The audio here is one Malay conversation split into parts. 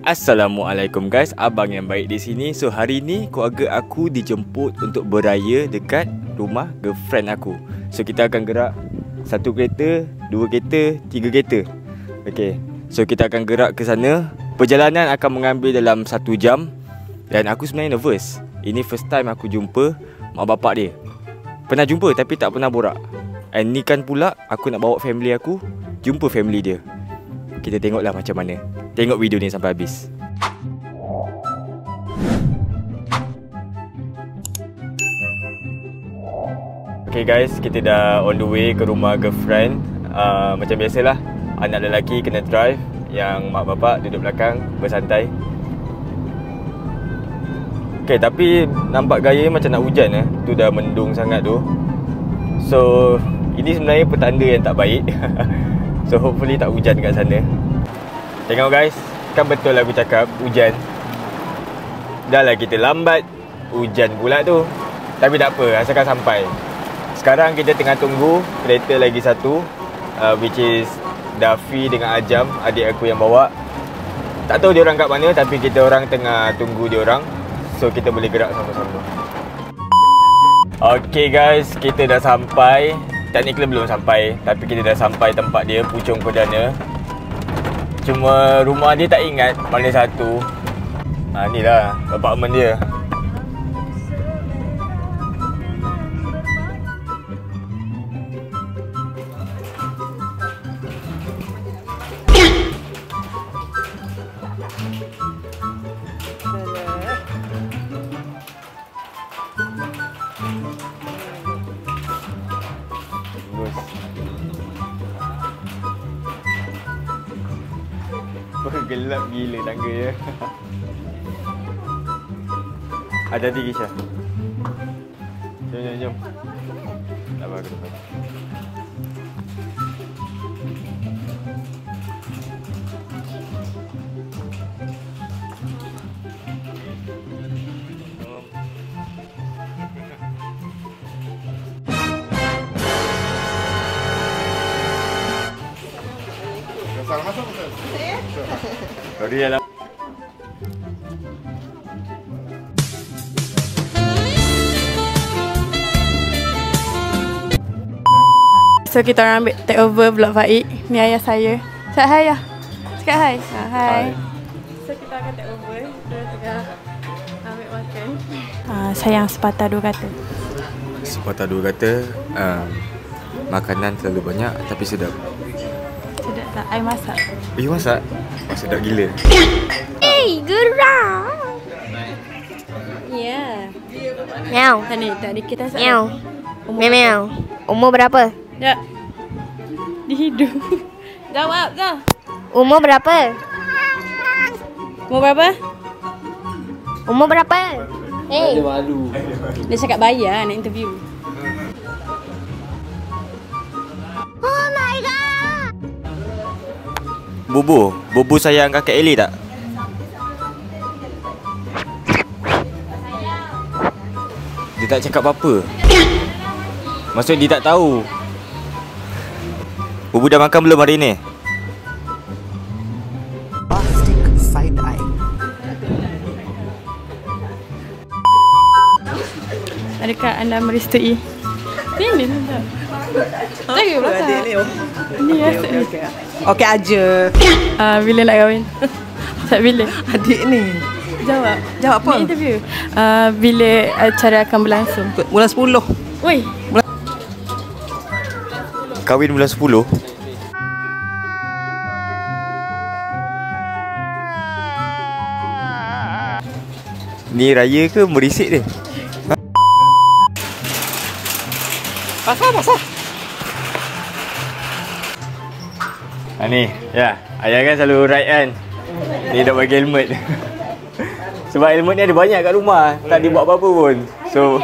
Assalamualaikum guys, abang yang baik di sini. So hari ni keluarga aku dijemput untuk beraya dekat rumah girlfriend aku. So kita akan gerak 1 kereta, 2 kereta, 3 kereta. Okay, so kita akan gerak ke sana. Perjalanan akan mengambil dalam 1 jam. Dan aku sebenarnya nervous. Ini first time aku jumpa mak bapak dia. Pernah jumpa tapi tak pernah borak. And ni kan pula aku nak bawa family aku jumpa family dia. Kita tengoklah macam mana. Tengok video ni sampai habis. Okay guys, kita dah on the way ke rumah girlfriend. Macam biasalah, anak lelaki kena drive, yang mak bapak duduk belakang bersantai. Okay, tapi nampak gaya macam nak hujan tu dah mendung sangat tu. So, ini sebenarnya petanda yang tak baik. So, hopefully tak hujan kat sana. Tengok guys, kan betul aku cakap hujan. Dah lah kita lambat, hujan pula tu. Tapi tak apa, asalkan sampai. Sekarang kita tengah tunggu kereta lagi satu, which is Dafi dengan Ajam, adik aku yang bawa. Tak tahu dia orang kat mana, tapi kita orang tengah tunggu dia orang. So kita boleh gerak sama-sama. Okay guys, kita dah sampai. Technically belum sampai, tapi kita dah sampai tempat dia, Puchong Perdana. Cuma rumah dia tak ingat mana satu. Ni lah apartment dia. Gelap gila tangga ya. Hati-hati Kisha. Jom. Tak apa, aku depan. Salah masuk Ustaz? Saya? Sorry lah. So kita orang ambil take over vlog Faik. Ni ayah saya. Cakap hai ya. Cakap hai. Hai. So kita akan take over. Dia tengah ambil makan. Sayang sepatah dua kata. Sepatah dua kata, makanan terlalu banyak tapi sedap. Sedap tak? I masak. You masak? Oh, sedap gila. Hey, gerak. Ya. Meow. Tadi kita Meow. Meow. Umur berapa? Ya. Di hidung. Jawab dah. Umur berapa? Umur berapa? Umur berapa? Hey. Dia cakap bayar nak interview. Oh my god. Bubu sayang kakak Eli tak? Dia tak cakap apa-apa. Maksud dia tak tahu. Bubu dah makan belum hari ni? Plastic side eye. Adakah anda merestui? Ini tak. Lagi belakang. Ni Okey. Okey aja. Bila nak kahwin? Tak bila? Adik ni. Jawab. Jawab apa? Ni interview. Bila acara akan berlangsung? Bulan 10. Woi. Kahwin bulan 10? Ni raya ke merisik dia? Pasal. Ni, ya. Ayah kan selalu ride kan. Ni dah bagi helmet. Sebab helmet ni ada banyak kat rumah. Tak dibuat apa-apa pun. So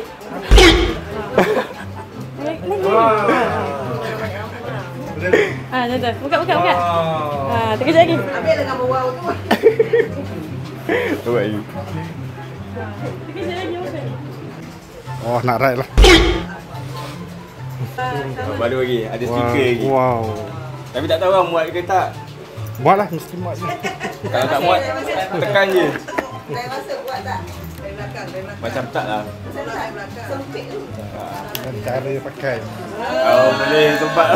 Jom. Buka. Terkejap lagi. Ambil dengan bawah tu. Buat lagi. Terkejap lagi makan. Oh, nak ride lah. Baru lagi, ada stiker lagi. Wow. Tapi tak tahu lah muat ke tak. Muat lah, mesti muat je. Kalau tak muat, tekan je. Macam tak lah. Dan cara dia pakai. Oh, boleh tempat.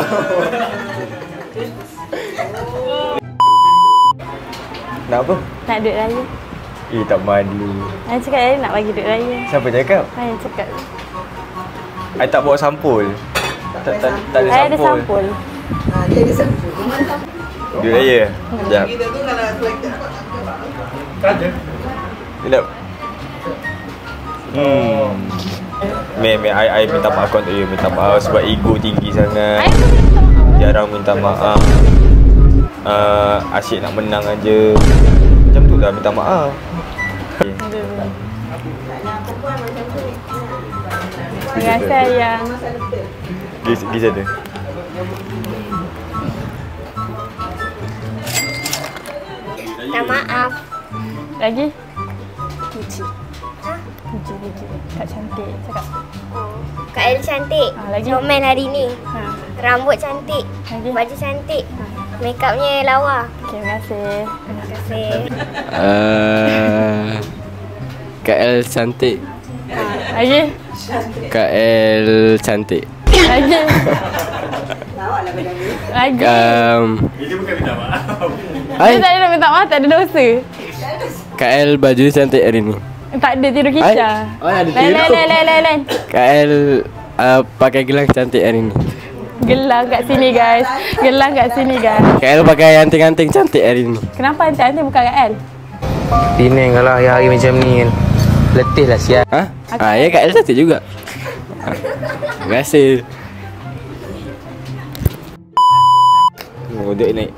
Nak apa? Nak duit raya. Tak malu. Saya cakap saya nak bagi duit raya. Siapa cakap? Saya cakap. I tak bawa sampul. Tak ada Saya ada sampul. sampul. Dia ada sempur. Duit raya. Sekejap. Kita tu kalau selected Tak ada. Sekejap. I minta maaf untuk you. Minta maaf sebab ego tinggi sangat. Jarang minta maaf. Asyik nak menang aja. Macam tu lah, minta maaf. Terima kasih ayang. Pergi sana. Tak maaf. Lagi? Puji. Puji. Kak cantik. Cakap. Kak El cantik. Lagi? Comel hari ni. Ha. Rambut cantik. Lagi? Baju cantik. Make upnya lawa. Okay, terima kasih. Terima kasih. KL cantik. Lagi? KL cantik. Lagi? Lagi? Ini bukan minta maaf. Dia tak ada nak minta maaf, tak ada dosa. KL baju cantik hari ni. Tak ada tidur kita. ada Lain. KL pakai gelang cantik hari ni. Gelang kat sini guys. Gelang kat sini guys. KL pakai anting-anting cantik hari ni. Kenapa anting bukan kat L? Penang kalau hari-hari macam ni kan. Letih lah siap. Ya KL cantik juga. Terima kasih. Duduk naik.